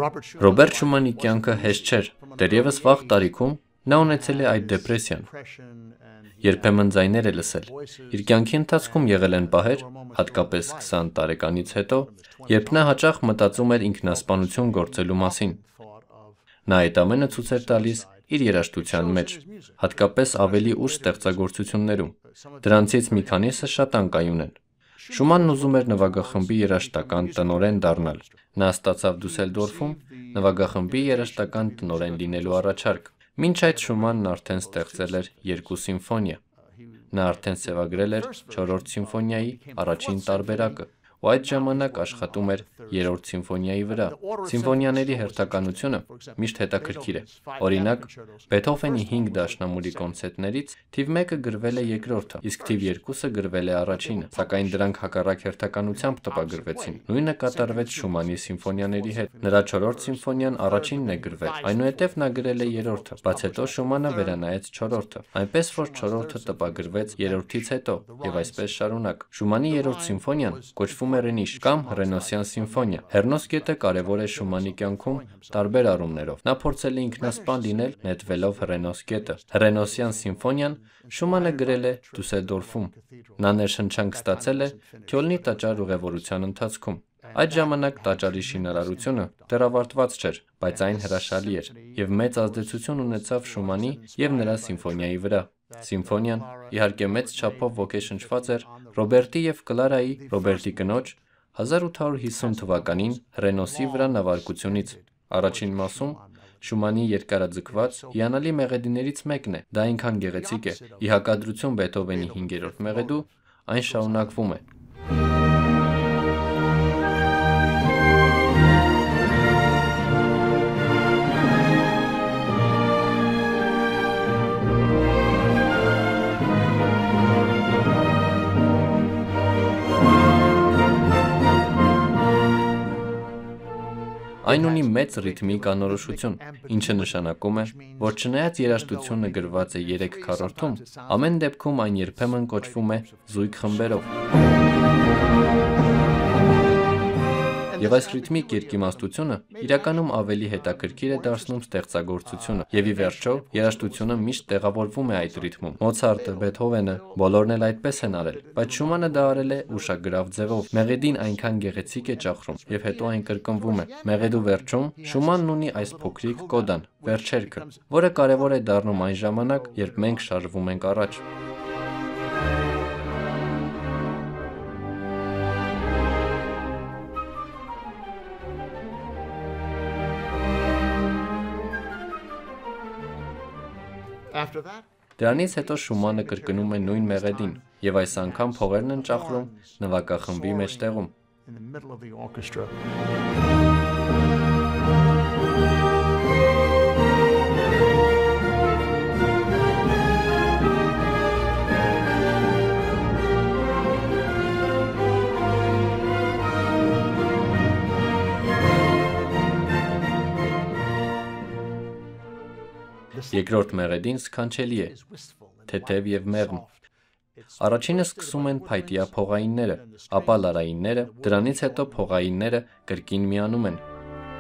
Ռոբերտ Շումանի կյանքը հեշտ չէր, դեռևս վաղ տարիքում նա ունեցել է այդ դեպրեսիան։ Երբեմն ձայներ է լսել։ Իր կյանքի ընթացքում եղել են պահեր, հատկապես 20 տարեկանից հետո, երբ նա հաճախ մտածում էր ինքնասպանություն գործելու մասին։ Նա այդ ամենը ցույց էր տալիս իր երաժշտության մեջ, հատկապես ավելի ուշ ստեղծագործություններում։ Դրանցից մի քանիսը շատ անկայուն են։ Շումանն ուզում էր նվագախմբի երաժշտական տնօրեն դառնալ։ Նա ստացավ Դուսելդորֆում նվագախմբի երաժշտական տնօրեն լինելու առաջարկ։ Մինչ այդ Շումանն արդեն ստեղծել էր 2 սիմֆոնիա։ Նա արդեն սևագրել էր 4-րդ սիմֆոնիայի առաջին տարբերակը, ու այդ ժամանակ աշխատում էր 3-րդ սիմֆոնիայի վրա։ Սիմֆոնիաների հերթականությունը միշտ հետաքրքիր է։ Օրինակ, Բեթհովենի 5 դաշնամուրի կոնցերտներից թիվ 1-ը գրվել է երկրորդը, իսկ թիվ 2-ը գրվել է առաջինը, սակայն դրանք հակառակ հերթականությամբ տպագրվեցին։ Նույնը կատարվեց Շումանի սիմֆոնիաների հետ։ Նրա 4-րդ սիմֆոնիան առաջինն է գրվել, այնուհետև նա գրել է 3-րդը, բայց հետո Շումանը վերանայեց 4-րդը, այնպես որ 4-րդը տպագրվեց 3-րդից հետո, եւ այսպես շարունակ։ Շումանի 3-րդ սիմֆոնիան կոչվում է Ռենիշ կամ Ռենոսյան սիմֆոնիա։ Հեռնոս գետը կարևոր է Շումանի կյանքում տարբեր առումներով։ Նա փորձել է ինքնասպան լինել, նետվելով Հռենոս գետը։ Հռենոսյան սիմֆոնիան Շումանը գրել է Դուսելդորֆում։ Նա ներշնչանք ստացել է Քյոլնի տաճար ուղևորության ընթացքում։ Այդ ժամանակ տաճարի շինարարությունը դեռ ավարտված չէր, բայց այն հրաշալի էր եւ մեծ ազդեցություն ունեցավ Շումանի եւ նրա սիմֆոնիայի վրա։ Սիմֆոնիան իհարկե մեծ չափով ոգեշնչված էր Ռոբերտի եւ Կլարայի, Ռոբերտի կնոջ 1850 թվականին Հռենոսի վրա նավարկությունից։ Առաջին մասում Շումանի երկարաձգված հիանալի մեղեդիներից մեկն է։ Դա այնքան գեղեցիկ է, ի հակադրություն Բեթհովենի 5-րդ մեղեդու, այն շարունակվում է։ Այն ունի մեծ ռիթմիկ անորոշություն, ինչը նշանակում է, որ չնայած երաժշտությունը գրված է 3 քառորդում, ամեն դեպքում այն երբեմն կոչվում է զույգ խմբերով։ Եվ այս ռիթմիկ երկիմաստությունը իրականում ավելի հետաքրքիր է դարձնում ստեղծագործությունը, եւ ի վերջո երաժշտությունը միշտ տեղավորվում է այդ ռիթմում։ Մոցարտը, Բեթհովենը, բոլորն էլ այդպես են արել, բայց Շումանը դա արել է ուշագրավ ձևով։ Մեղեդին այնքան գեղեցիկ է ճախրում, եւ հետո այն կրկնվում է։ Մեղեդու վերջում Շումանն ունի այս փոքրիկ կոդան, վերջերքը, որը կարևոր է դառնում այն ժամանակ, երբ մենք շարժվում ենք առաջ։ Դրանից հետո Շումանը կրկնում է նույն մեղեդին, եւ այս անգամ փողերն են ճախրում նվագախմբի մեջտեղում։ Երկրորդ մեղեդին սքանչելի է, թեթև եւ մեղմ։ Առաջինը սկսում են փայտյա փողայինները, ապա լարայինները, դրանից հետո փողայինները կրկին միանում են։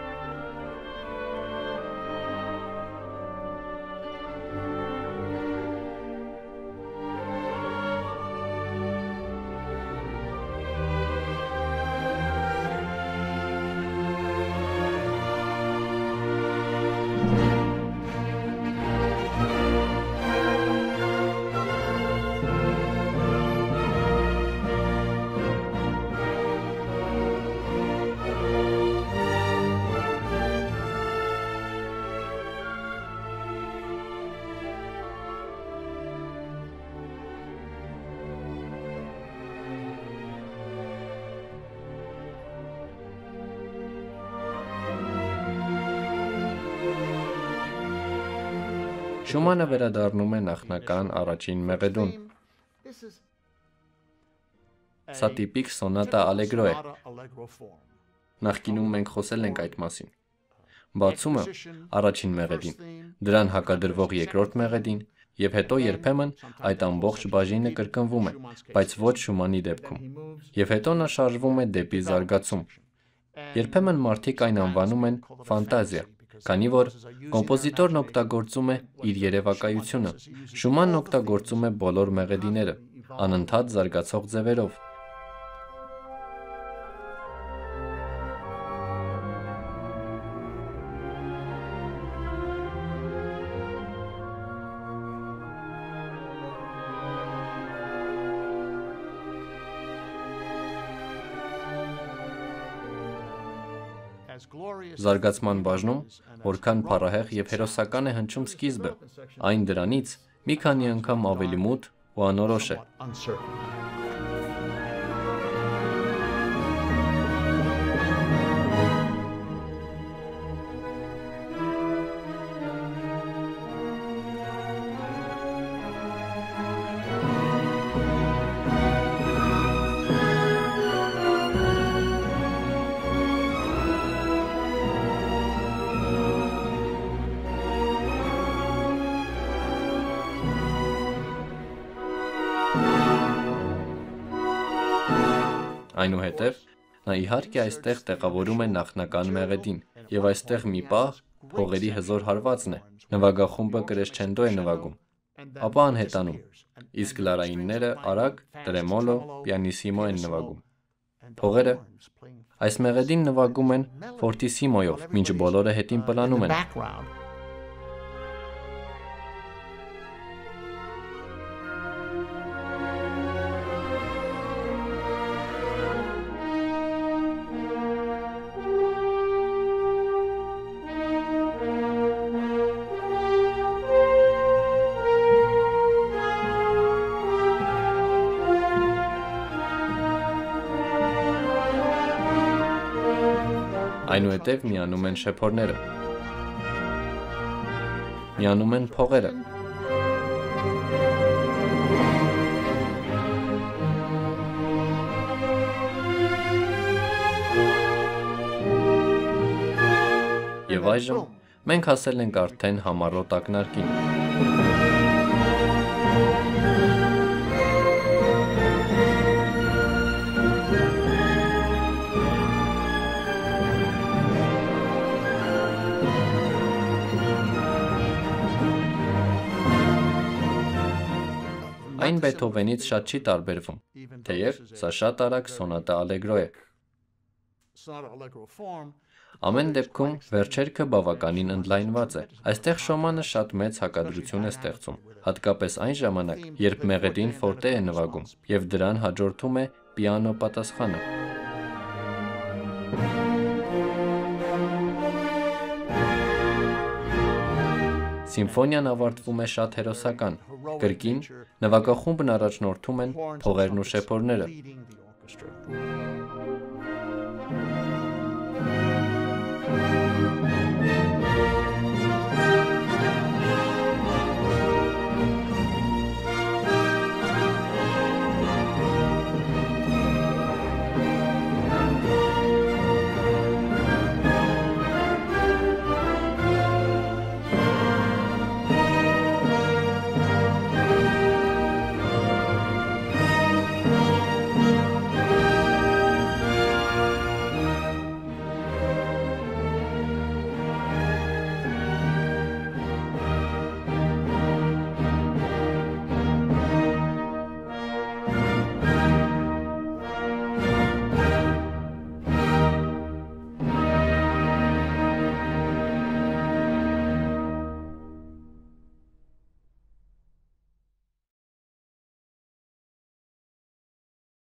Շումանը վերադառնում է նախնական առաջին մեղեդուն։ Սա տիպիկ սոնատա ալեգրո է։ Նախկինում մենք խոսել ենք այդ մասին։ Բացումը առաջին մեղեդին, դրան հակադրվող երկրորդ մեղեդին, եւ հետո երբեմն այդ ամբողջ բաժինը կրկնվում է, բայց ոչ Շումանի դեպքում։ Եվ հետո նա շարժվում է դեպի զարգացում։ Երբեմն մարդիկ այն անվանում են ֆանտազիա, քանի որ կոմպոզիտորն օգտագործում է իր երևակայությունը, Շումանն օգտագործում է բոլոր մեղեդիները, անընդհատ զարգացող ձևերով։ Զարգացման բաժնում, որքան փառահեղ և հերոսական է հնչում սկիզբը, այն դրանից մի քանի անգամ ավելի մութ ու անորոշ է։ Այնուհետև, նա իհարկե այստեղ տեղավորում է նախնական մեղեդին, և այստեղ մի պահ փողերի հզոր հարվածն է, նվագախումբը կրեսչենդո է նվագում, ապա անհետանում, իսկ լարայինները արագ, տրեմոլո, պիանիսիմո են նվագում։ Փողերը այս մեղեդին նվագում են ֆորտիսիմոյով, մինչ բոլորը հետին պլանում են։ Այնուհետև միանում են շեփորները, միանում են փողերը, և այժմ մենք հասել ենք արդեն համառոտ ակնարկին։ Այն Բեթհովենից շատ չի տարբերվում, թեև սա շատ արագ սոնատա ալեգրո է։ Ամեն դեպքում վերջերքը բավականին ընդլայնված է։ Այստեղ Շոմանը շատ մեծ հակադրություն է ստեղծում, հատկապես այն ժամանակ, երբ մեղեդին ֆորտե է նվագում, և դրան հաջորդում է պիանո պատասխանը։ Սիմֆոնիան ավարտվում է շատ հերոսական, կրկին նվագախումբն առաջնորդում են փողերն ու շեփորները։